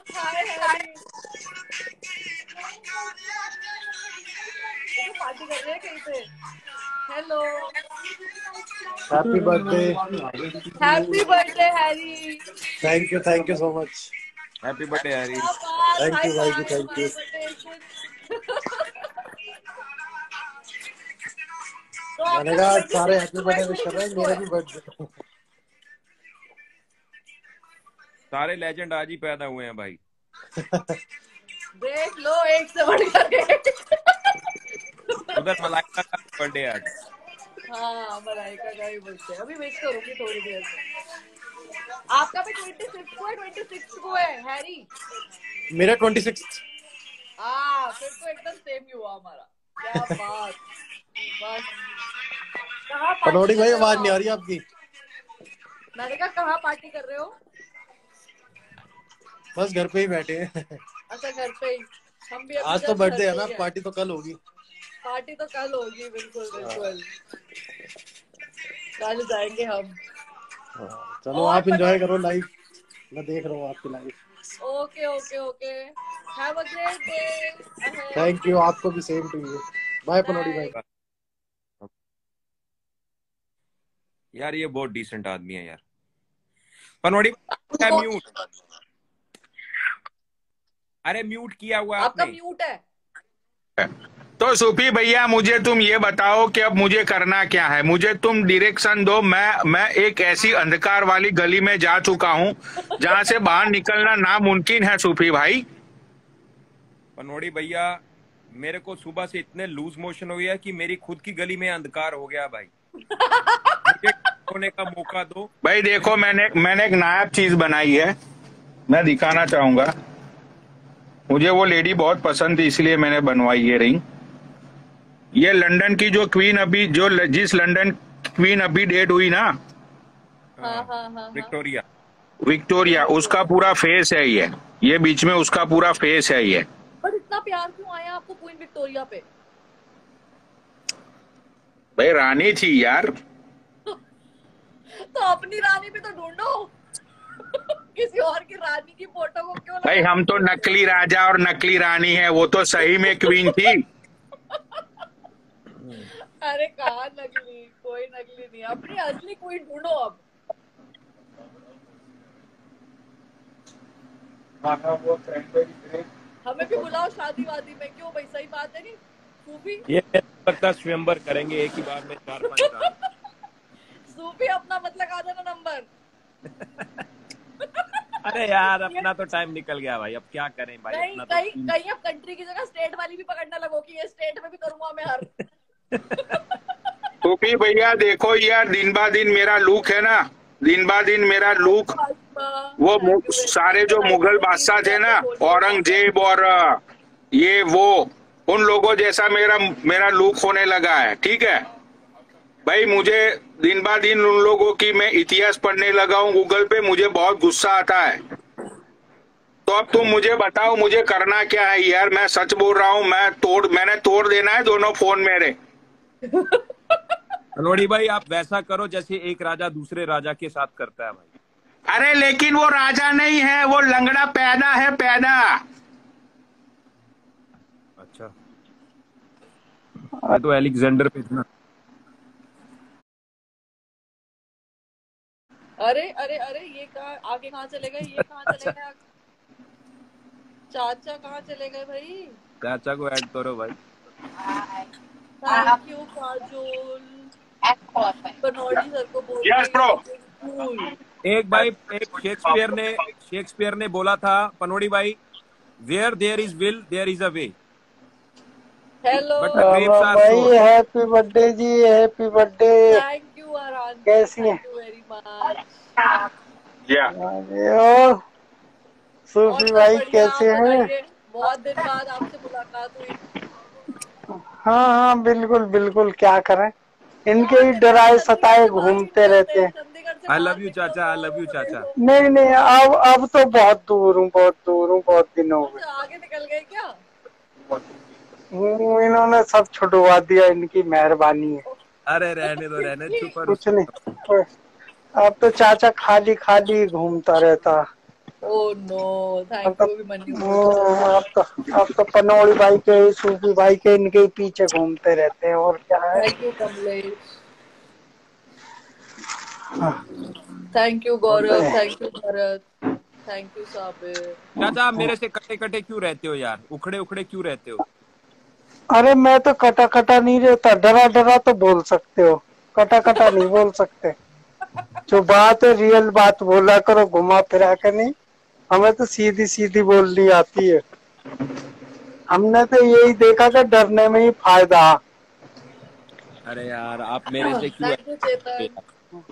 हाय Harry. तो party कर रहे हैं कहीं पे। Hello. Happy birthday. Happy birthday Harry. Thank you so much. Happy birthday Harry. Thank hi you भाई जी, फाइव थैंक यू। तो मैंने आपका कहा सारे 26 हैप्पी को है, बर्थडे विश कर रहे 26 हैं, को मेरा है। भी बर्थडे। सारे लेजेंड आज ही पैदा हुए हैं भाई। देख लो, एक से बढ़कर एक। उधर मलाइका का बर्थडे आज। हाँ, मलाइका का भी बर्थडे, अभी विश करूंगी थोड़ी देर में। आपका भी 26 को है, 26 को है हैरी। मेरा 26। फिर तो एकदम सेम ही हुआ हमारा। क्या बात। बस। कहाँ पार्टी पनौड़ी कर भाई, रहे हो आवाज नहीं आ आप? रही आपकी। मैंने कहा कहाँ पार्टी कर रहे हो? बस घर पे ही बैठे हैं। अच्छा, घर पे ही। हम भी अभी आज तो जस्ट घर बर्थडे है पे ना, ही है। पार्टी तो कल होगी। पार्टी तो कल होगी, बिल्कुल बिल्कुल। कल जाएंगे हम। चलो और आप इंजॉय करो लाइफ, मैं देख रहा हूँ आपकी life. Okay okay okay. Have a great day ahead. Thank you, आपको भी सेम टू यू। बाय पनौड़ी भाई। बाय। यार ये बहुत डिसेंट आदमी है यार। पनौड़ी है म्यूट। अरे म्यूट किया हुआ है आपका आपने। म्यूट है। तो सूफी भैया, मुझे तुम ये बताओ कि अब मुझे करना क्या है। मुझे तुम डायरेक्शन दो। मैं एक ऐसी अंधकार वाली गली में जा चुका हूँ जहां से बाहर निकलना नामुमकिन है सूफी भाई। पनौड़ी भैया, मेरे को सुबह से इतने लूज मोशन हो गया कि मेरी खुद की गली में अंधकार हो गया भाई। मुझे होने का मौका दो भाई देखो, मैंने एक नायाब चीज बनाई है, मैं दिखाना चाहूंगा। मुझे वो लेडी बहुत पसंद थी, इसलिए मैंने बनवाई ये रिंग। ये लंदन की जो क्वीन अभी जिस लंदन क्वीन अभी डेड हुई ना, हाँ हाँ हाँ हाँ। विक्टोरिया। विक्टोरिया, उसका पूरा फेस है ये बीच में उसका पूरा फेस है ये। पर इतना प्यार क्यों आया आपको क्वीन विक्टोरिया पे? भाई रानी थी यार। तो अपनी रानी भी तो ढूंढो। किसी और की रानी की फोटो को क्यों भाई लगा हम तो के नकली राजा और नकली रानी है, वो तो सही में क्वीन थी। अरे कहाँ नकली, कोई नकली नहीं, अपनी असली क्वीन ढूंढो अब। हमें भी बुलाओ शादी वादी में, क्यों भाई, सही बात है नहीं सूफी? ये लगता है स्वयंवर करेंगे एक ही बार में 4-5 रात। सूफी अपना मत लगा देना नंबर। अरे यार अपना तो टाइम निकल गया भाई, अब क्या करें भाई। नहीं, अपना कहीं तो कहीं अब कंट्री की जगह स्टेट वाली भी पकड़ने लगो कि ये स्टेट में भी करूंगा मैं हर। तो भी भैया देखो यार, दिन ब दिन मेरा लुक है ना, दिन ब दिन मेरा लुक, वो सारे जो मुगल बादशाह थे ना, औरंगजेब और ये वो, उन लोगों जैसा मेरा मेरा लुक होने लगा है। ठीक है भाई, मुझे दिन ब दिन उन लोगों की मैं इतिहास पढ़ने लगा हूँ गूगल पे, मुझे बहुत गुस्सा आता है। तो अब तुम मुझे बताओ मुझे करना क्या है यार। मैं सच बोल रहा हूँ, मैंने तोड़ देना है दोनों फोन मेरे। पनौड़ी भाई आप वैसा करो जैसे एक राजा दूसरे राजा के साथ करता है भाई। अरे लेकिन वो राजा नहीं है, वो लंगड़ा पैदा है, पैदा। अच्छा, मैं तो अलेक्जेंडर पे था। अरे अरे अरे, ये कहाँ आगे, कहाँ चले गए, ये कहाँ चले गए? चाचा कहाँ चले गए भाई? चाचा को ऐड करो भाई। Thank you Kajol. पनौड़ी सर को बोल यस ब्रो। एक भाई, एक शेक्सपियर ने बोला था पनौड़ी भाई, where there is will there is a way, hello but the graves are भाई frozen. Happy birthday ji, happy birthday. Thank you Arhaan, कैसी हैं? Thank you very much. या और और सूफी सब भाई बढ़िया, आप कैसे हैं? बताइए, बहुत दिन बाद आपसे मुलाकात हुई। हाँ हाँ, बिल्कुल बिल्कुल, क्या करें, इनके ही बहुत दिन बाद डराए चंडीगढ़ सताए से बाहर नहीं घूमते निकलते, रहते हैं। चंडीगढ़ से आई बाहर लव यू निकलो चाचा, आई तो लव यू चाचा। नहीं नहीं, अब तो बहुत दूर हूँ, बहुत दूर हूँ, बहुत दिन हो गए। अच्छा, आगे निकल गए क्या? इन्होंने सब छुड़वा दिया, इनकी मेहरबानी है। अरे रहने दो, रहने चुप और कुछ नहीं, अब तो चाचा खाली खाली घूमता रहता। ओह नो, अब थैंक तो यू अभिमन्यु मुझे। अब तो पनौड़ी भाई के, सूफी भाई के, इनके ही पीछे घूमते रहते हैं, और क्या है। थैंक यू कमलेश, हाँ, thank you Gaurav, thank you Bharat, thank you Sabir. चाचा आप मेरे से कटे कटे क्यों रहते हो यार, उखड़े उखड़े क्यों रहते हो? अरे मैं तो कटा कटा नहीं रहता, डरा डरा तो बोल सकते हो, कटा कटा नहीं बोल सकते। जो बात है रियल बात बोला करो, घुमा फिरा के नहीं। हमें तो सीधी सीधी बोलनी आती है। हमने तो यही देखा था, डरने में ही फायदा। अरे यार आप मेरे से क्यों थैंक यू ऐसे चेतन, यार?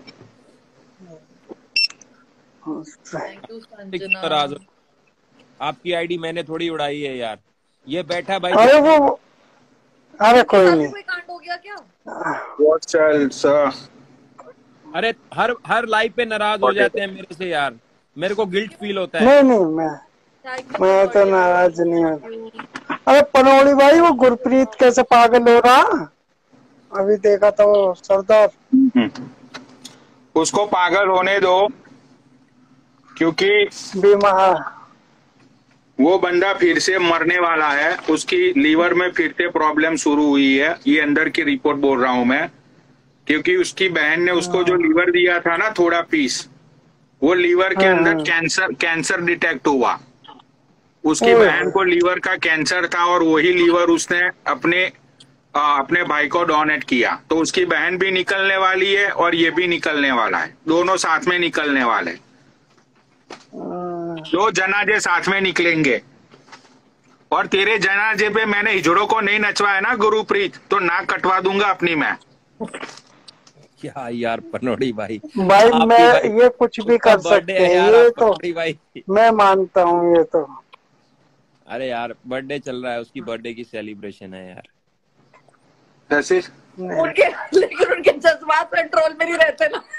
थैंक यू से क्यों संजना। नाराज हो? आपकी आईडी मैंने थोड़ी उड़ाई है यार, ये बैठा भाई अरे वो, अरे इनके कोई साथ भी नहीं। कोई कांड हो गया क्या? What else? अरे हर हर लाइव पे नाराज हो जाते हैं मेरे से यार, मेरे को गिल्ट क्यों? फील होता है। नहीं नहीं, थैंक यू मैं तो बर्थडे नाराज नहीं हूँ। विश। अरे पनौड़ी भाई, वो गुरप्रीत कैसे पागल हो रहा, अभी देखा तो सरदार। उसको पागल होने दो, क्योंकि बीमार। वो बंदा फिर से मरने वाला है। उसकी लीवर में फिर से प्रॉब्लम शुरू हुई है, ये अंदर की रिपोर्ट बोल रहा हूं मैं। क्योंकि उसकी बहन ने उसको जो लीवर दिया था ना, थोड़ा पीस, वो लीवर के अंदर कैंसर कैंसर डिटेक्ट हुआ। उसकी बहन को लीवर का कैंसर था, और वही लीवर उसने अपने भाई को डोनेट किया। तो उसकी बहन भी निकलने वाली है और ये भी निकलने वाला है, दोनों साथ में निकलने वाले। दो जनाजे साथ में निकलेंगे। और तेरे जनाजे पे मैंने हिजड़ों को नहीं नचवाया ना गुरुप्रीत, तो नाक कटवा दूंगा अपनी मैं। क्या यार पनौड़ी भाई, भाई आप मैं भी भाई, ये कुछ भी उसका कर बर्थडे सकते है हैं, यार, ये आप तो पनौड़ी भाई। मैं मानता हूँ, ये तो। अरे यार बर्थडे चल रहा है, उसकी बर्थडे की सेलिब्रेशन है यार। ऐसे नहीं। उनके लेकिन उनके जज्बात कंट्रोल में नहीं रहते ना।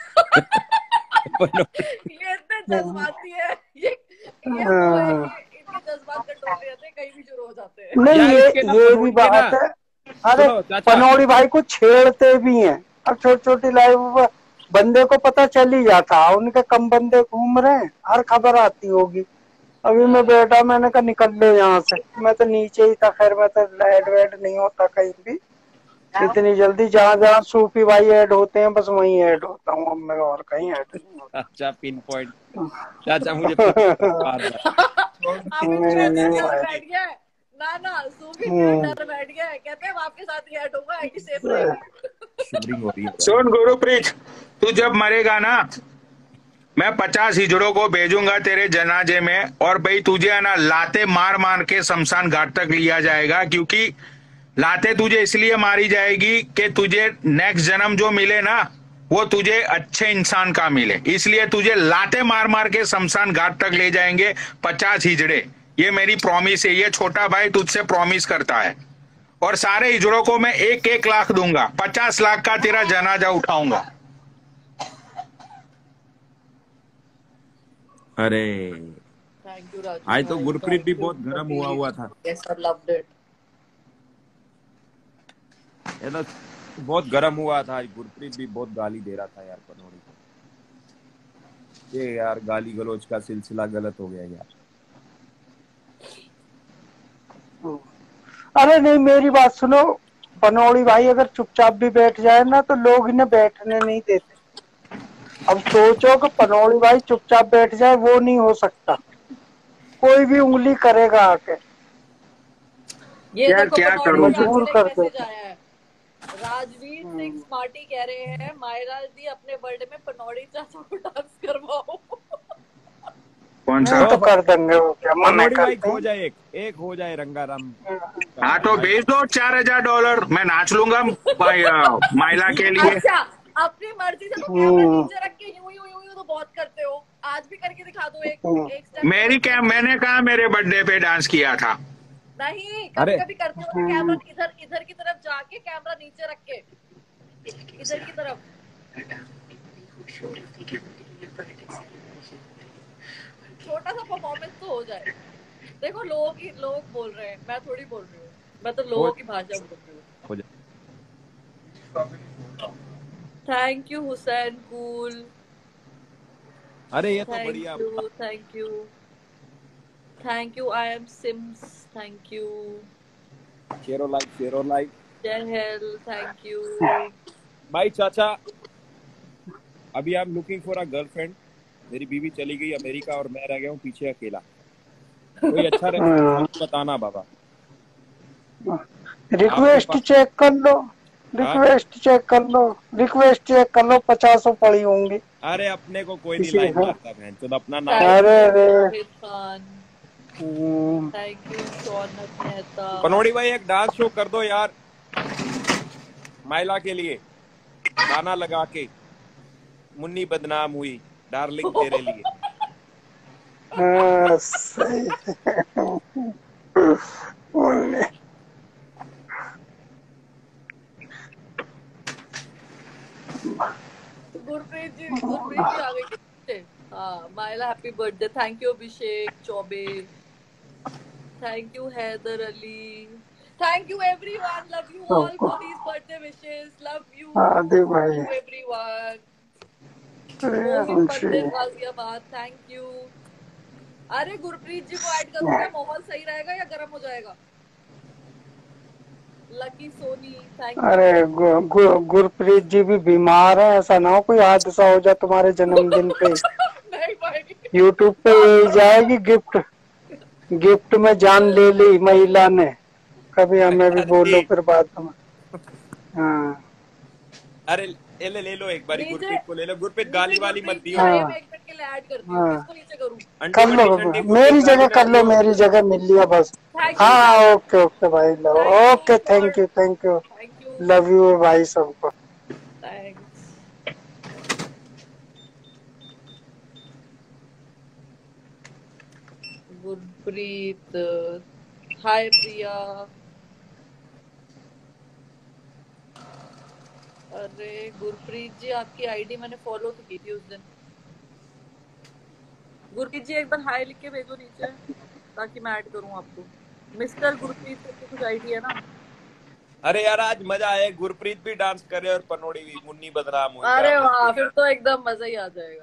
ये इतने जज्बाती है, ये वो है हाँ, कि इनके जज्बात कंट्रोल नहीं रहते, कहीं भी शुरू हो जाते हैं। नहीं यार इसके ना ये भी पनौड़ी के ना, बात है। अरे सुनो चाचा, पनौड़ी भाई को छेड़ते भी हैं। अब छोटी छोटी लाइव बंदे को पता चल ही जाता, उनके कम बंदे घूम रहे हैं, हर खबर आती होगी। अभी मैं बैठा, मैंने कहा निकल लो यहाँ से। मैं तो नीचे ही था, खैर मैं तो ऐड वैड नहीं होता कहीं भी इतनी जल्दी। जहाँ जहाँ सूफी भाई ऐड होते हैं, बस वहीं ऐड होता हूँ। अब मैं और कहीं ऐड नहीं अच्छा पिन पॉइंट, चाचा मुझे पिन पॉइंट मार रहा है। अभी नहीं मुझे नहीं डर भाई। बैठ गया है ना, ना सूफी भी डर बैठ गया है, कहते हैं आपके साथ ही ऐड होगा, आईडी सेफ रहेगी। शिवरिंग हो रही है भाई। सुन गुरुप्रीत, तू जब मरेगा ना, मैं 50 हिजड़ों को भेजूंगा तेरे जनाजे में, और भाई तुझे है ना लाते मार मार के शमशान घाट तक लिया जाएगा। क्योंकि लाते तुझे इसलिए मारी जाएगी कि तुझे नेक्स्ट जन्म जो मिले ना, वो तुझे अच्छे इंसान का मिले। इसलिए तुझे लाते मार मार के शमशान घाट तक ले जाएंगे 50 हिजड़े। ये मेरी प्रॉमिस है, ये छोटा भाई तुझसे प्रॉमिस करता है। और सारे हिजड़ों को मैं 1-1 लाख दूंगा, 50 लाख का तेरा जनाजा उठाऊंगा। अरे थैंक यू राजू आज तो भाई, गुरप्रीत भी थैंक यू बहुत गर्म हुआ था। Yes I loved it. ये तो बहुत गर्म हुआ था आज, गुरप्रीत भी बहुत गाली दे रहा था यार पनौड़ी को। ये यार गाली गलौज का सिलसिला गलत हो गया यार। अरे नहीं, मेरी बात सुनो। पनौड़ी भाई अगर चुपचाप भी बैठ जाए ना, तो लोग इन्हें बैठने नहीं देते। अब सोचो कि पनौड़ी भाई चुपचाप बैठ जाए, वो नहीं हो सकता। कोई भी उंगली करेगा आके। ये यार देखो क्या पनौड़ी करूं? से मजबूर आखिर कर एक मैसेज देते। आया है। राजवीर सिंह स्मार्टी कह रहे हैं मायरा दी अपने बर्थडे में पनौड़ी चाचा को डांस करवाओ। कौन सा? नहीं तो कर देंगे, वो क्या मना पनौड़ी भाई करते हो जाए, एक हो जाए रंगाराम। हाँ तो भेज दो $4000, मैं नाच लूंगा माइला के लिए। अच्छा, अपनी मर्जी से तो कैमरा नीचे रख के यूं यूं यूं यूं तो बहुत करते हो, आज भी करके दिखा दो एक स्टेप। मैंने कहा मेरे बर्थडे पे डांस किया था। नहीं, अरे कभी कभी करते हो तो कैमरा इधर की तरफ जाके कैमरा नीचे रख के इधर की तरफ। छोटा सा परफॉर्मेंस तो हो जाए। देखो लोग बोल रहे हैं, मैं थोड़ी बोल रही हूँ, मैं तो लोगों की भाषा बोल रही हूँ। हो जाए। थैंक यू हुसैन कूल, अरे ये तो बढ़िया। Thank you. Thank you. I am Sims. Thank you. शेरो life Jai Hell. Thank you. भाई चाचा, अभी I am looking for a girlfriend. मेरी बीवी चली गई अमेरिका और मैं रह गया हूँ पीछे अकेला। कोई अच्छा रेफरेंस बताना बाबा। रिक्वेस्ट चेक कर लो, रिक्वेस्ट चेक कर लो 50 पड़ी होंगी। अरे अपने को कोई नहीं लाइन मारता बहन चोद, अपना नाम। अरे थैंक यू शौनक मेहता। पनोड़ी भाई एक डांस शो कर दो यार माइला के लिए, गाना लगा के। मुन्नी बदनाम हुई डार्लिंग तेरे लिए। सही। गुरप्रीत जी आ गई। हाँ माइला happy birthday. Thank you Abhishek Chaubey. Thank you Haider Ali. Thank you everyone. Love you all for these birthday wishes. Love you Adi भाई एवरीवन। Ghaziabad thank you. अरे गुरप्रीत जी को ऐड करोगे? माहौल सही रहेगा या गर्म हो जाएगा? Lucky Soni thank you. अरे गुरप्रीत जी भी बीमार है, ऐसा ना हो कोई हादसा हो जाए तुम्हारे जन्मदिन पे। नहीं भाई यूट्यूब पे यही जाएगी गिफ्ट में जान ले ली महिला ने। कभी हमें भी बोलो फिर बाद में। हाँ अरे ले लो एक बारी गुरप्रीत को ले लो। गुरप्रीत गाली वाली मत दियो। मैं एक मिनट के लिए ऐड करती हूं। किसको नीचे करूं? कर लो, मेरी जगह कर लो, मेरी जगह मिल लिया बस। हाँ ओके भाई, लो okay thank you love you भाई सबको। गुरप्रीत हाय प्रिया। अरे गुरप्रीत जी आपकी आईडी मैंने फॉलो तो की थी उस दिन। गुरप्रीत जी एक बार हाय लिख के भेजो नीचे ताकि मैं ऐड करूं आपको। मिस्टर गुरप्रीत करके कुछ आईडी है ना? अरे यार आज मजा आया। गुरप्रीत भी डांस करे और पनोड़ी भी मुन्नी बदनाम हुई। अरे वाह फिर तो एकदम मजा ही आ जाएगा।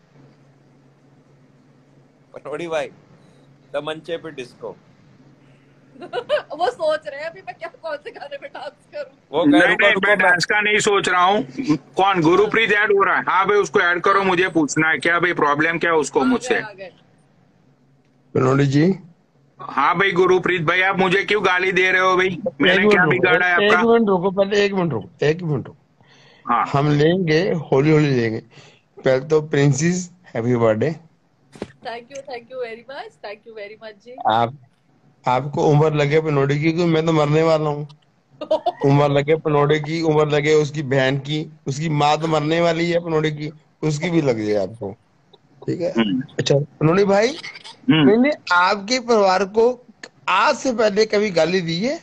पनोड़ी भाई तमंचे पे डिस्को। वो सोच रहे हैं अभी मैं क्या कौन से गाने पे डांस करूं। वो नहीं मैं डांस का नहीं सोच रहा हूँ। कौन गुरप्रीत ऐड हो रहा है? हाँ भाई उसको ऐड करो। मुझे पूछना है क्या भाई प्रॉब्लम क्या उसको मुझसे। पनोड़ी जी। हाँ भाई गुरप्रीत भाई आप मुझे क्यों गाली दे रहे हो भाई? मैंने क्या बिगाड़ा है आपका? एक मिनट रुको पहले, एक मिनट रुको। हाँ हम लेंगे होली लेंगे। पहले तो princess happy birthday. Thank you very much ji. आपको उम्र लगे पनोड़ी की, क्योंकि मैं तो मरने वाला हूँ। उम्र लगे पनोड़ी की, उम्र लगे उसकी बहन की, उसकी माँ तो मरने वाली है पनोड़ी की, उसकी भी लग जाए आपको, ठीक है? अच्छा पनोड़ी भाई, मैंने आपके परिवार को आज से पहले कभी गाली दी है?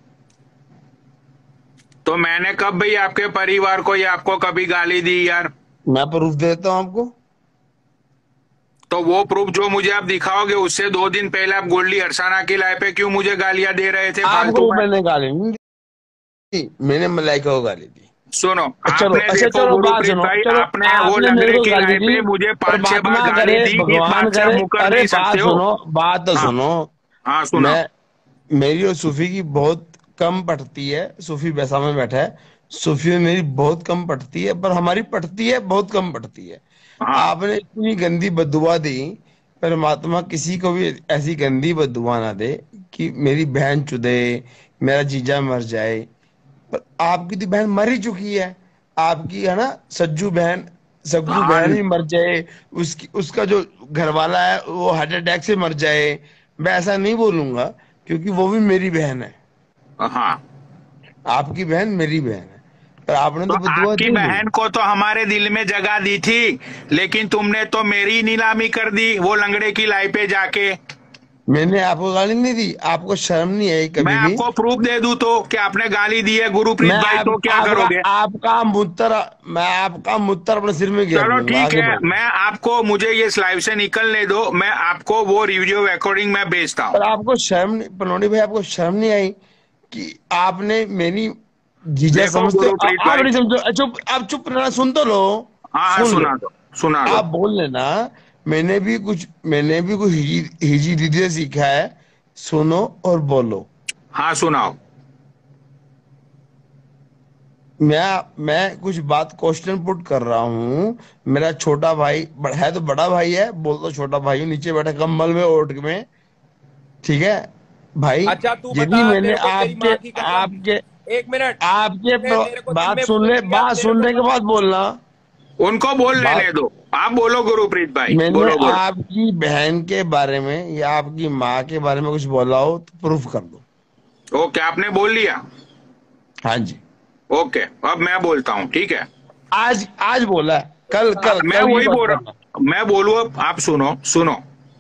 तो मैंने कब भाई आपके परिवार को या आपको कभी गाली दी यार? मैं प्रूफ देता हूँ आपको। तो वो प्रूफ जो मुझे आप दिखाओगे उससे 2 दिन पहले आप गोल्डी अरसाना की लाइफ पे क्यों मुझे गालियां दे रहे थे? आपको मैंने गाली नहीं दी, मैंने मलाइका को गाली दी। सुनो चलो, आपने देखो गुरप्रीत भाई आपने वो लंगड़े की लाइफ पे मुझे 5-6 बार गाली दी। भगवान करे। अरे बात तो सुनो। हाँ सुनो। मेरी और सूफी की बहुत कम पटती है। सूफी बैसा में बैठा है, सूफी में मेरी बहुत कम पटती है, पर हमारी पटती है, बहुत कम पटती है। आपने इतनी गंदी बद्दुआ दी, परमात्मा किसी को भी ऐसी गंदी बद्दुआ ना दे कि मेरी बहन चुदे, मेरा जीजा मर जाए। पर आपकी तो बहन मर ही चुकी है, आपकी है ना सज्जू बहन, सग्गू बहन भी मर जाए, उसका जो घर वाला है वो हार्ट अटैक से मर जाए, मैं ऐसा नहीं बोलूंगा क्योंकि वो भी मेरी बहन है। हाँ आपकी बहन मेरी बहन है, पर आपने तो आपकी बहन को तो हमारे दिल में जगह दी थी, लेकिन तुमने तो मेरी नीलामी कर दी वो लंगड़े की लाइफ पे जाके। मैंने आपको गाली नहीं दी? आपको शर्म नहीं आई कभी? मैं आपको प्रूफ दे दूं तो कि आपने गाली दी है गुरप्रीत भाई, तो क्या करोगे? आपका मुत्तर अपने सिर में गिरा। चलो ठीक है, मैं आपको, मुझे ये लाइव से निकलने दो, मैं आपको वो वीडियो रिकॉर्डिंग में भेजता हूँ। आपको शर्म, पनोड़ी भाई आपको शर्म नहीं आई कि आपने मेरी जीजा समझते? आप नहीं समझो। चुप, आप चुप रहना, सुन तो लो। हाँ सुना दो। आप बोल लेना मैंने भी कुछ हिजी दीदी से सीखा है, सुनो और बोलो। हाँ सुनाओ। मैं कुछ बात क्वेश्चन पुट कर रहा हूँ। मेरा छोटा भाई है तो बड़ा भाई है, बोल तो छोटा भाई हूँ, नीचे बैठा कंबल में ओट में, ठीक है भाई। अच्छा तू यदि बता, मैंने तेरे को तेरी माँ की कसम, आपके एक मिनट, आपके तेरे को दिन बात में सुन ले, फोन किया, बात तेरे सुनने को के बाद बोलना। उनको बोल लेने दो, आप बोलो गुरुप्रीत भाई, मैंने बोलो बोलो। आपकी बहन के बारे में या आपकी माँ के बारे में कुछ बोला हो तो प्रूफ कर दो। ओके, आपने बोल लिया। हाँ जी, ओके, अब मैं बोलता हूँ, ठीक है। आज बोला है, कल मैं की वही बात बोल रहा करना। हूँ, मैं बोलूँ अब, आप सुनो।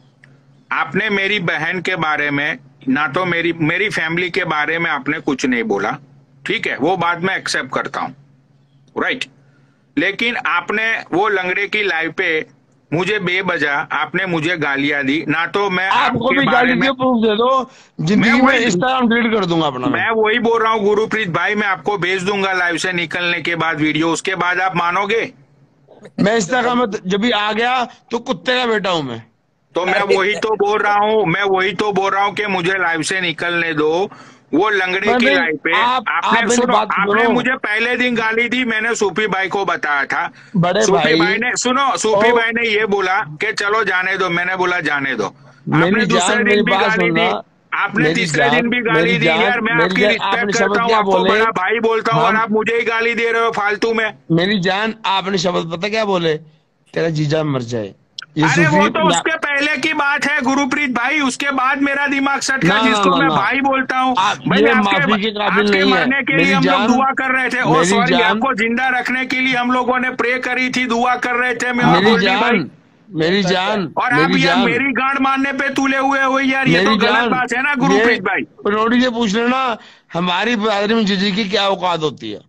आपने मेरी बहन के बारे में, ना तो मेरी फैमिली के बारे में आपने कुछ नहीं बोला, ठीक है, वो बात मैं एक्सेप्ट करता हूँ, राइट। लेकिन आपने वो लंगड़े की लाइव पे मुझे बेवजह आपने मुझे गालियां दी, ना तो मैं आपको आपके भी बारे गाली में, दियो, प्रूफ दे दो, जिंदगी में वही इंस्टाग्राम डिलीट कर दूंगा अपना मैं वही बोल रहा हूँ गुरुप्रीत भाई, मैं आपको भेज दूंगा लाइव से निकलने के बाद वीडियो, उसके बाद आप मानोगे? मैं इंस्टाग्राम में जब भी आ गया तो कुत्ते का बेटा हूं मैं। तो मैं वही तो बोल रहा हूँ कि मुझे लाइव से निकलने दो। वो लंगड़े की लाइव पे आपने मेरी सुनो, बात आपने सुनो। मुझे पहले दिन गाली दी, मैंने सूफी भाई को बताया था। बड़े सूफी भाई, भाई ने सूफी भाई ने ये बोला कि चलो जाने दो, मैंने बोला जाने दो। आपने दूसरे दिन भी गाली दी, आपने तीसरे दिन भी गाली दी। यार मैं आपकी रिस्पेक्ट करता हूँ, आपको बड़ा भाई बोलता हूँ, और आप मुझे ही गाली दे रहे हो फालतू में। मेरी जान, आपने शब्द पता क्या बोले? तेरा जीजा मर जाए। अरे वो तो उसके पहले की बात है गुरुप्रीत भाई, उसके बाद मेरा दिमाग सट गया, जिसको मैं भाई बोलता हूँ। भाई आपके मरने के लिए हम लोग दुआ कर रहे थे, ओ सॉरी, आपको जिंदा रखने के लिए हम लोगों ने प्रे करी थी, दुआ कर रहे थे मैं और गोल्डी भाई। मेरी जान, और आप यार मेरी गांड मारने पे तुले हुए हो यार, ये तो गलत बात है ना गुरुप्रीत भाई। पनौड़ी से पूछ लेना हमारी बिरादरी में जीजी की क्या औकात होती है।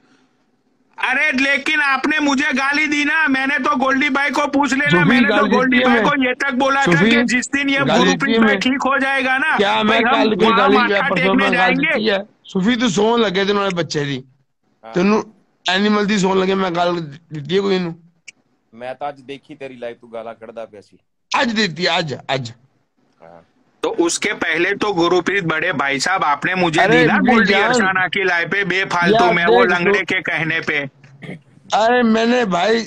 अरे लेकिन आपने मुझे गाली दी ना, मैंने तो गोल्डी भाई को पूछ लेना, मैंने तो गोल्डी भाई को ये तक बोला था कि जिस दिन ये गुरुप्रीत भाई ठीक हो जाएगा ना, क्या मैं हम वहाँ माथा टेकने जाएंगे। सुफी तू सोन लगे थे उन्होंने बच्चे दी, तेन एनिमल दी सोन लगे, मैं गाल दी कोई नू? मैं तो आज देखी तेरी लाइव, तू गाला कड़दा पिया सी। आज देती आज। तो उसके पहले तो गुरुप्रीत बड़े भाई साहब आपने मुझे दी ना गोल्डी अरसाना की लाइव पे बेफालतू में, वो लंगड़े के कहने पे। अरे मैंने भाई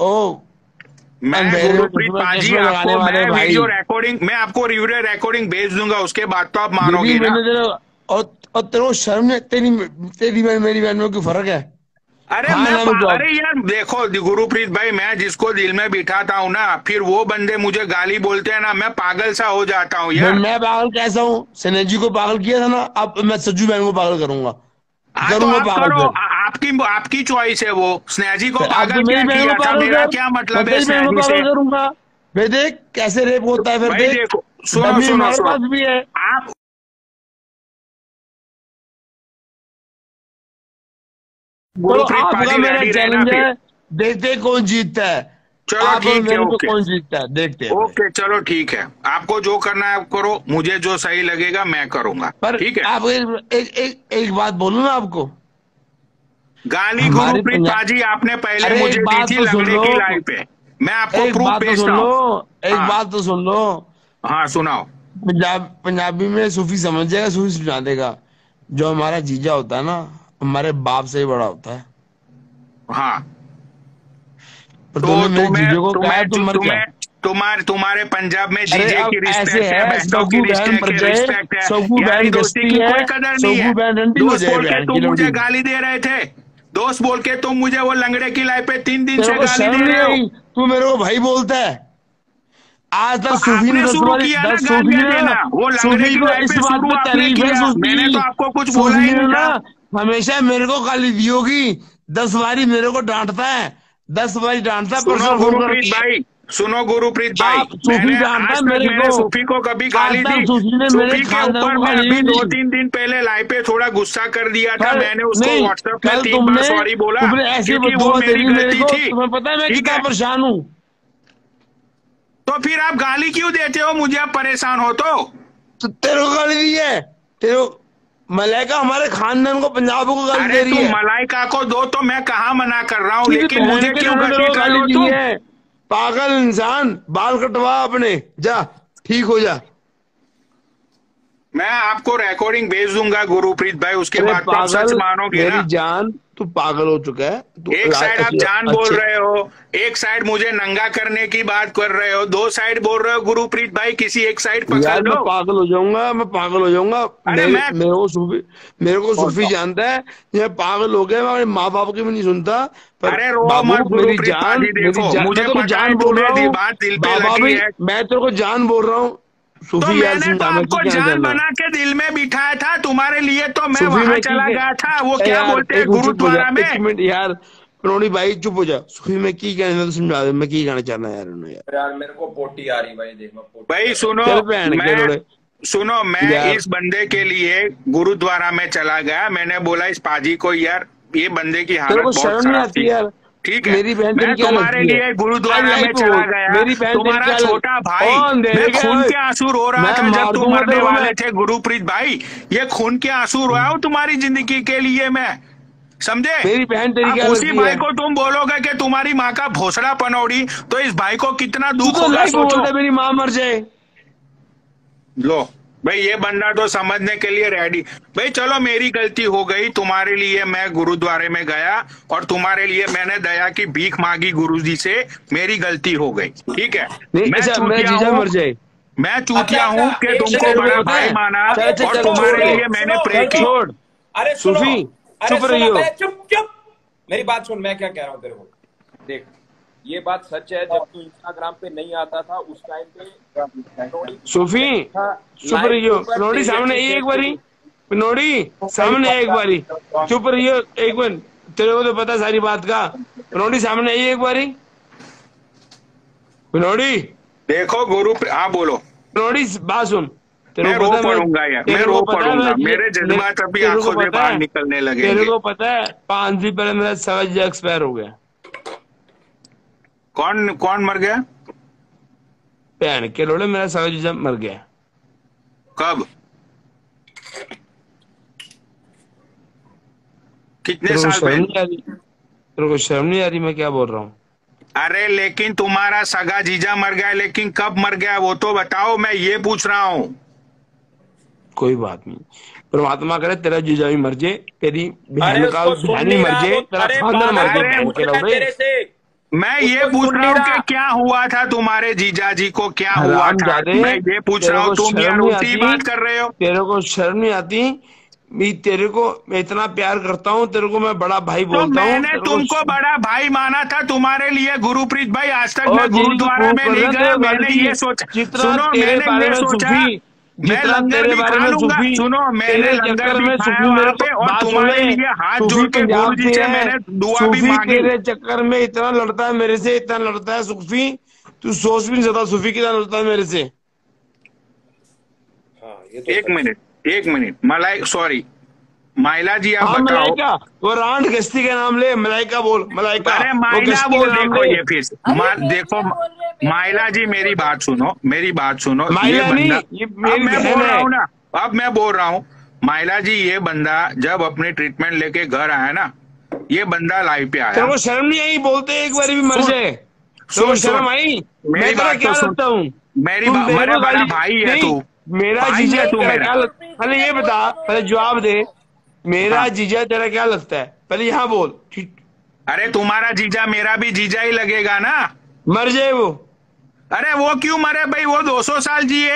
मैं गुरुप्रीत पाजी आपको मैं वीडियो रिकॉर्डिंग, मैं आपको वीडियो रिकॉर्डिंग भेज दूंगा, उसके बाद तो आप मानोगे ना। और तेरे शर्म ने तेरी बहन मेरी बहन में कोई फर्क है? अरे अरे यार देखो गुरुप्रीत भाई, मैं जिसको दिल में बिठाता हूँ ना, फिर वो बंदे मुझे गाली बोलते हैं ना, मैं पागल सा हो जाता हूँ यार। मैं पागल कैसा हूँ? सनेजी को पागल किया था ना, अब मैं सज्जू बहन को पागल करूंगा। तो आप करो, आपकी चॉइस है वो। स्नेजी को पागल क्या किया था, मेरा क्या मतलब है स्नेजी से? करूंगा भाई, देख कैसे रेप होता है फिर। देख देखो सुनो भी है आप गुरुप्रीत पाजी मेरा चैलेंज है, देखते कौन जीतता है। चलो ठीक है, ओके कौन जीतता है देखते हैं। ओके चलो ठीक है, आपको जो करना है आप करो, मुझे जो सही लगेगा मैं करूंगा, ठीक है। आप एक बात बोलूं ना आपको, गाली गुरुप्रीत पाजी आपने पहले मुझे दी थी लंगड़े की लाइव पे, मैं आपको प्रूफ भेजता हूँ। एक बात तो सुन लो। हाँ सुनाओ। पंजाबी में सूफी समझ जाएगा, सूफी सुना देगा। जो हमारा जीजा होता है ना, हमारे बाप से ही बड़ा होता है। हाँ तो तुम्हारे पंजाब में जीजे की रिस्पेक्ट है, बहनों की रिस्पेक्ट है, यारी दोस्ती की कोई कदर नहीं है। दोस्त बोल के तुम मुझे गाली दे रहे थे, दोस्त बोल के तुम मुझे वो लंगड़े की लाइफ पे 3 दिन से गाली दे रहे हो। तू मेरे को भाई बोलता है। आज तक सूफी ने शुरू किया ना गालियां देना, वो लंगड़े की लाइफ पे शुरू आपने किया, मैंने तो आपको कुछ बोला ही नहीं था। हमेशा मेरे को गाली दी होगी, 10 बारी मेरे को डांटता है, 10 बारी डांटता है। सुनो गुरुप्रीत भाई, मैंने सूफी को कभी गाली दी? सूफी के ऊपर मैं अभी 2-3 दिन पहले लाइव पे थोड़ा गुस्सा कर दिया था, मैंने उसको व्हाट्सएप में 3 बार सॉरी बोला, क्योंकि वो मेरी गलती थी। तुम्हें पता है मैं कितना परेशान हूँ। तो फिर आप गाली क्यों देते हो मुझे? आप परेशान हो तो तेरे को गाली दी है? तेरे मलाइका हमारे खानदान को, पंजाब को गाली दे रही है। मलाइका को दो तो मैं कहाँ मना कर रहा हूँ, लेकिन मुझे क्यों गाली कर रहे हो तुम? पागल इंसान, बाल कटवा अपने, जा ठीक हो जा। मैं आपको रिकॉर्डिंग भेज दूंगा गुरुप्रीत भाई, उसके बाद तो आप सच मानोगे मेरी ना। जान, तू पागल हो चुका है। एक साइड आप जान बोल रहे हो, एक साइड मुझे नंगा करने की बात कर रहे हो, दो साइड बोल रहे हो गुरुप्रीत भाई, किसी एक साइड पकड़ यार, लो। मैं पागल हो जाऊंगा, मैं पागल हो जाऊंगा। अरे मेरे को सूफी जानता है, ये पागल हो गया। मैं माँ बाप की भी नहीं सुनता। पर अरे रो बाबू, मत मेरी गुरुप्रीत जान, पाजी, देखो मुझे मैं तो पता जान है बोल रहा तुम्हें हूँ बात दिल पे बाबा लगी भाई, है। मैं तेरे को जान बोल रहा हूँ। तो सूफी यार, मैंने तो मैं आपको जान बना के दिल में बिठाया था तुम्हारे लिए, तो मैं वहां चला गया था। वो क्या बोलते हैं गुरुद्वारा में। एक मिनट यार, प्रणोनी भाई चुप हो जा। सूफी में की कहना, तो समझा दे मैं की कहना चाहना यार उन्हें। यार मेरे को पोटी आ रही भाई, देख मैं पोटी भाई सुनो, मैं इस बंदे के लिए गुरुद्वारा में चला गया। मैंने बोला इस पाजी को, यार ये बंदे की हालत बहुत खराब थी यार, ठीक है। मेरी बहन मैं तुम्हारे लिए गुरुद्वारा में चला गया। मेरी बहन तुम्हारा छोटा भाई, मैं खून के आंसू रो रहा था जब तुम मरने वाले थे गुरुप्रीत भाई। ये खून के आंसू रोया हूँ तुम्हारी जिंदगी के लिए मैं, समझे। मेरी बहन तेरी क्या उसी भाई को तुम बोलोगे कि तुम्हारी माँ का भोसड़ा पनौड़ी, तो इस भाई को कितना दुख तो होगा सोचो। मेरी माँ मर जाए। लो भाई, ये बंदा तो समझने के लिए रेडी। भाई चलो, मेरी गलती हो गई। तुम्हारे लिए मैं गुरुद्वारे में गया और तुम्हारे लिए मैंने दया की भीख मांगी गुरुजी से, मेरी गलती हो गई, ठीक है। मैं चूतिया हूँ कि तुमको बड़ा भाई माना और तुम्हारे लिए मैंने प्रे की। अरे सूफी चुप रहियो, चुप। मेरी बात सुन, मैं क्या कह रहा हूँ तेरे को। देख, ये बात सच है, जब तू इंस्टाग्राम पे नहीं आता था उस टाइम पे सूफी चुप रहियो। पनौड़ी सामने एक बारी, पनौड़ी सामने एक बारी, चुप रहियो एक मिनट। तेरे को तो पता सारी बात का। पनौड़ी सामने एक बारी, पनौड़ी देखो गुरु, हाँ बोलो। पनौड़ी बात सुन, मैं रो पड़ूंगा यार, मैं रो पड़ूंगा। मेरे जज्बात अभी आंखों से बाहर निकलने लगे। तेरे को पता है 5 दिन पहले मेरा सवाज एक्सपायर हो गया। कौन मर गया? भैन के लोड़े, मेरा सवाज मर गया। कब? कितने साल पहले? तेरे को शर्म नहीं आ रही मैं क्या बोल रहा हूँ? अरे लेकिन तुम्हारा सगा जीजा मर गया, लेकिन कब मर गया वो तो बताओ, मैं ये पूछ रहा हूँ। कोई बात नहीं, परमात्मा करे तेरा जीजा भी मर जाए, तेरी बहन का बहन भी मर जाए, तेरा खानदान मर जाए। मैं ये पूछ रहा हूँ कि क्या हुआ था तुम्हारे जीजा जी को, क्या हुआ था? मैं ये पूछ रहा हूँ, तुम यार उल्टी बात कर रहे हो। तेरे को शर्म नहीं आती? तेरे को मैं इतना प्यार करता हूँ, तेरे को मैं बड़ा भाई बोलता हूँ। मैंने तुमको बड़ा भाई माना था तुम्हारे लिए गुरुप्रीत भाई। आज तक मैं गुरुद्वारा में नहीं गया। मैंने ये सोचा, सुनो, मैंने ये सोचा मैं लंगर भी खा लूंगा। सुनो, मैंने लंगर भी खाया वहाँ पे और तुम्हारे लिए हाथ जोड़ के गुरुजी से मैंने दुआ भी मांगी। तेरे चक्कर में इतना लड़ता है मेरे से, इतना लड़ता है सूफी, तू सोच भी नहीं सकता सूफी कितना लड़ता है मेरे से। एक मिनट मलाई, सॉरी माइला जी, आप बताओ। मलाइका, वो रांड गश्ती का नाम ले, मलाइका बोल, मलाइका। अरे माइला बोल, देखो ये फिर देखो माइला जी, मेरी बात सुनो, मेरी बात सुनो। माइला नहीं, ये मेरी मैं बोल रहा हूँ ना, अब मैं बोल रहा हूँ माइला जी, ये बंदा जब अपनी ट्रीटमेंट लेके घर आया ना, ये बंदा लाइव पे आया। तेरे को शर्म नहीं आई? बोलते एक बार भी मर जाए, तो शर्म आई? मैं तेरा क्या लगता हूँ? मेरी मेरा बड़ा भाई है तू, मेरा जीजा तेरा क्या लगता है? पहले ये बता, पहले जवाब दे, मेरा जीजा तेरा क्या लगता है? पहले यहाँ बोल। अरे तुम्हारा जीजा मेरा भी जीजा ही लगेगा ना। मर जाए वो? अरे वो क्यों मरे भाई, वो 200 साल जिए।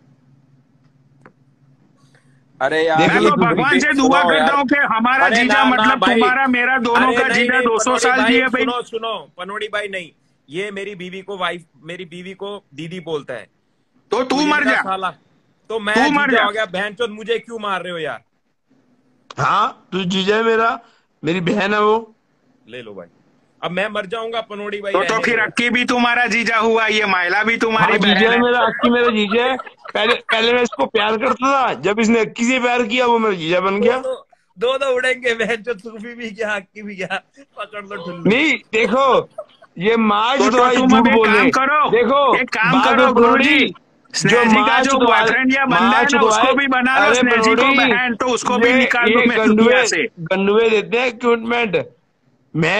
अरे यार, मैं तो भगवान से दुआ करता हूँ कि हमारा जीजा मतलब तुम्हारा मेरा दोनों का जीजा 200 साल जिए भाई। सुनो पनौड़ी भाई, नहीं, ये मेरी बीवी को दीदी बोलता है। तो तू मर जा, तो मैं जीजा हो गया। बहन चोद, मुझे क्यों मार रहे हो यार? हाँ, तू जीजा है मेरा, मेरी बहन है वो। ले लो भाई, अब मैं मर जाऊंगा पनौड़ी भाई। तो फिर अक्की भी तुम्हारा जीजा हुआ, ये माइला भी तुम्हारी बहन है। मेरा अक्की मेरा जीजा है। पहले मैं इसको प्यार करता था, जब इसने अक्की से प्यार किया वो मेरा जीजा बन गया। दो उड़ेंगे बहन चोद, सूफी भी गया, अक्की भी गया, पकड़ लो ठुल्लू। नहीं देखो, ये मार्च तो तुम अब एक काम करो, देखो एक काम करो गुरुजी, स्नेजी का जो बॉयफ्रेंड या बंदा है ना, उसको भी बना लो स्नेजी को बहन, तो उसको भी निकाल दो मैं दुनिया से। गंडुए देते हैं इक्विपमेंट। मैं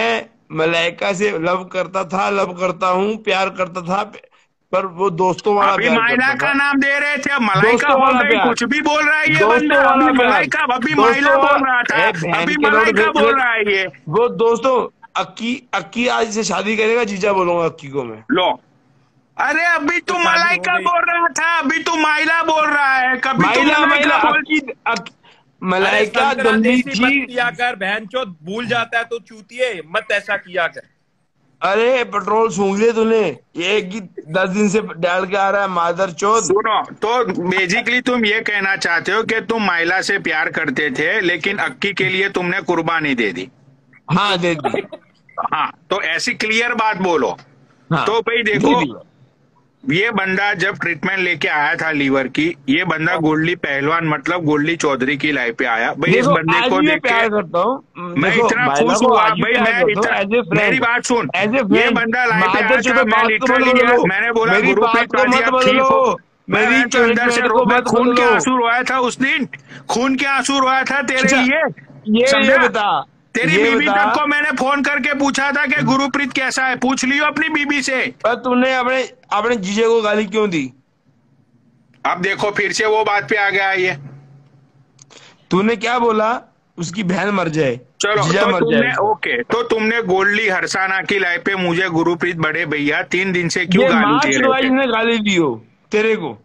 मलाइका से लव करता था, लव करता हूँ, प्यार करता था, पर वो दोस्तों वाला अभी प्यार माइला करता का था। नाम दे रहे थे, अब मलाइका दोस्तों हो वाला गई, प्यार, कुछ भी बोल रहा है ये बंदा। दोस्तों वाला अभी प्यार, मलाइका, अभी दोस्तों माइला वाला, बोल रहा था, बहन अभी के लोग मलाइका बोल रहा है ये। वो दोस्तों, अक्की आज से शादी करेगा, जीजा बोलूंगा अक्की को मैं। लो, अरे अभी तो तू शादी हो मलाइका गई। बोल रहा था, अभी तू माइला बोल रहा है, कभी तू माइला मलाइका बोल। अरे मलाइका मलाइका गंदी देसी मत थी। किया कर, बहनचोद भूल जाता है तो चूतिए, मत ऐसा किया कर। अरे पेट्रोल सूंघ लिया तूने, ये कि 10 दिन से डाल के आ रहा है मादर चोद। सुनो, तो बेसिकली तुम ये कहना चाहते हो कि तुम माइला से प्यार करते थे, लेकिन अक्की के लिए तुमने कुर्बानी दे दी। हाँ दे दी। हाँ, तो ऐसी क्लियर बात बोलो। हाँ तो भाई दे देखो, दी। ये बंदा जब ट्रीटमेंट लेके आया था लीवर की, ये बंदा गोल्डी पहलवान मतलब गोल्डी चौधरी की लाइफ पे आया भाई। इस देखो बंदे आज को भी देख के प्यार करता हूँ, मैं देखो इतना माइला खुश को हुआ आज भी भाई। प्यार मैं करता हूँ इतना, एज ए फ्रेंड, मेरी बात सुन, एज ए ये फ्रेंड। बंदा लाइफ पे आया मादर था, चोद मैं बात को मत लिटरली बदलो, मैंने बोला मेरी गुरुप्रीत बात को पाजी मत आप ठीक बदलो, हो। मेरी मैं तो अंदर से ट्रीटमेंट को मैं मत खून के बदलो। आंसू रोया था उस दिन, खून के आंसू रोया था तेरे अच्छा, लिए। ये समझा? बता, तेरी ये बीबी बता, तक को मैंने फोन करके पूछा था कि गुरुप्रीत कैसा है, पूछ लियो अपनी बीबी से। पर तूने अपने अपने जीजे को गाली क्यों दी? अब देखो फिर से वो बात पे आ गया ये। तूने क्या बोला? उसकी बहन मर जाए, चलो, जीजा तो मर तुमने जाए। ओके, तो तुमने गोल्डी हरसाना की लाइफ पे मुझे गुरुप्रीत बड़े भैया 3 दिन से क्यों ये गाली माँ दे रहे चुदवाई थे? ने गाली दी हो तेरे को।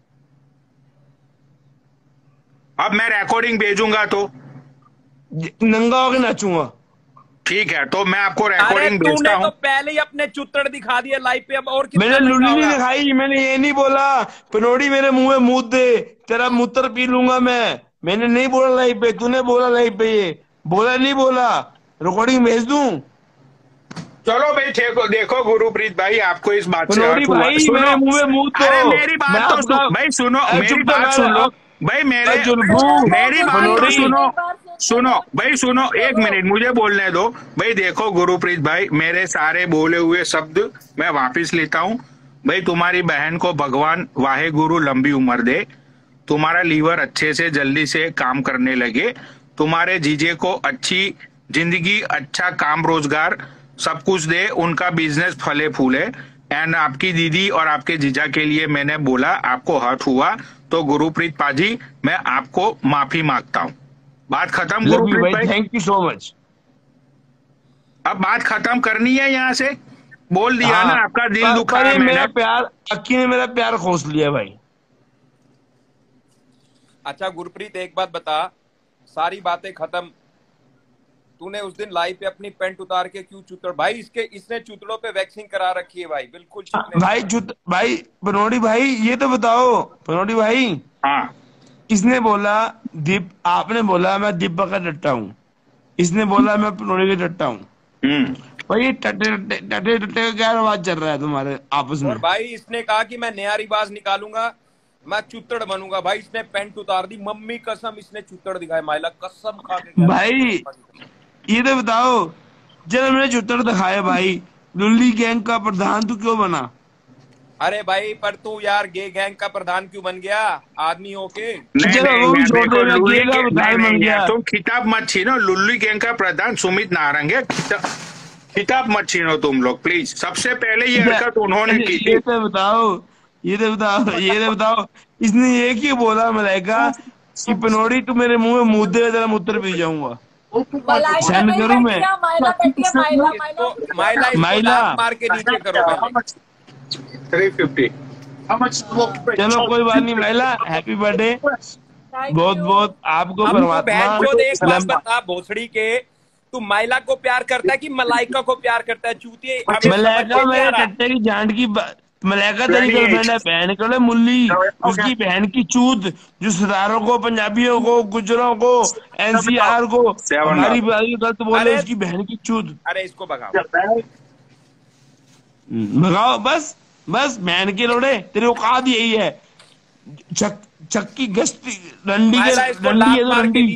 अब मैं रिकॉर्डिंग भेजूंगा तो नंगा होके नाचूंगा। ठीक है, तो मैं आपको अरे रिकॉर्डिंग भेजता तूने हूँ। तो पहले ही अपने चुत्तड़ दिखा दिए लाइव पे, अब और कितना मैंने नंगा लुल्ली नहीं होगा? दिखाई, मैंने ये नहीं बोला पनोड़ी मेरे मुंह में मूत दे, तेरा मूत्र पी लूंगा मैंने नहीं बोला लाइव पे, तूने बोला लाइव पे, ये बोला नहीं बोला, रिकॉर्डिंग भेज दूं? चलो भाई, देखो देखो गुरुप्रीत भाई, आपको इस बात से पनोड़ी हर्ट हुआ। भाई सुनो, मेरे मुंह में मूत दो। अरे मेरी मैं बात तो आपका सुन भाई, सुनो अरे मेरी चुप तो बात कर, सुन लो भाई, मेरे जुल्फू, मेरी बात तो पनोड़ी। सुनो, सुनो भाई, सुनो एक मिनट मुझे बोलने दो भाई। देखो गुरुप्रीत भाई, मेरे सारे बोले हुए शब्द मैं वापस लेता हूँ भाई। तुम्हारी बहन को भगवान वाहे गुरु लंबी उम्र दे, तुम्हारा लीवर अच्छे से जल्दी से काम करने लगे, तुम्हारे जीजे को अच्छी जिंदगी, अच्छा काम रोजगार सब कुछ दे, उनका बिजनेस फले फूले। एंड आपकी दीदी और आपके जीजा के लिए मैंने बोला, आपको हर्ट हुआ तो गुरुप्रीत पाजी मैं आपको माफी मांगता हूँ। बात खत्म लव यू गुरुप्रीत भाई, भाई, थैंक यू सो मच। अब बात खत्म करनी है, यहाँ से बोल दिया ना, आपका दिल दुखा पर है ये मैंने। मेरा प्यार, अक्की ने मेरा प्यार खोस लिया भाई। अच्छा गुरप्रीत एक बात बता, सारी बातें खत्म, तूने उस दिन लाइव पे अपनी पेंट उतार के क्यों चुतड़ भाई? इसने चुतड़ों पे वैक्सिंग करा रखी है भाई, बिल्कुल चिकने। भाई पनोड़ी भाई ये तो बताओ, पनोड़ी भाई हाँ, इसने बोला दीप, आपने बोला मैं दीपक का डट्टा हूँ, इसने बोला मैं पनोड़ी का डट्टा हूँ। भाई टट्टे टट्टे टट्टे का क्या रवाज चल रहा है तुम्हारे आपस में? और भाई इसने कहा कि मैं नया रिवाज निकालूंगा, मैं चुतड़ बनूंगा। भाई इसने पेंट उतार दी, मम्मी कसम इसने चुतड़ दिखाया, माइला कसम खा के। भाई ये तो बताओ, जब मैंने चुतड़ दिखाया भाई, लुल्ली गैंग का प्रधान तू क्यों बना? अरे भाई पर तू यार गे गैंग का प्रधान क्यों बन गया आदमी होके? नहीं चलो नहीं, वो भी मैं छोड़ देखो दे, मैं लुल्ली गे का के प्रधान नहीं बन नहीं गया। यार, तुम खिताब मत छीनो। लुल्ली गैंग का प्रधान सुमित नारंग है, खिताब मत छीनो तुम लोग प्लीज। सबसे पहले ये हरकत उन्होंने की थी। ये तो बताओ, इसने ये क्यों बोला मलाइका कि पनोड़ी तू मेरे मुंह में मुंह दे, तेरा मूत्र पी जाऊंगा? सेंड करूं मैं? माइला इसको माइला। लात मार के नीचे करो पहले। 350। चलो कोई बात नहीं माइला, हैप्पी बर्थडे, बहुत बहुत आपको अब तू बहन चोद एक बात परमात्मा। बता भोसड़ी के, तू माइला को प्यार करता है कि मलाइका को प्यार करता है? चूतिए हमें समझ मलाइका में नहीं आ मेरे रहा। टट्टे की जान की मलाइका तेरी गर्लफ्रेंड है, बहन कड़े मुल्ली, उसकी बहन की चूत, जो सितारों को, पंजाबियों को, गुजरों को, एनसीआर को हमारी बारी गलत बोले, अरे उसकी बहन की चूत अरे इसको भगाओ। भगाओ बस, बस बहन के लोड़े, तेरे औकात यही है। चक्की गश्ती रंडी के माइला इसको रंडी लात है तो मार के रंडी। नीचे।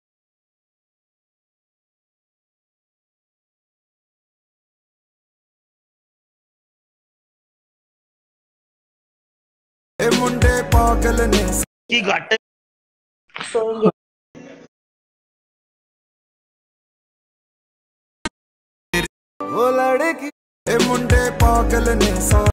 मुंडे पागल ने की घाटे वो लड़की ए मुंडे पागल ने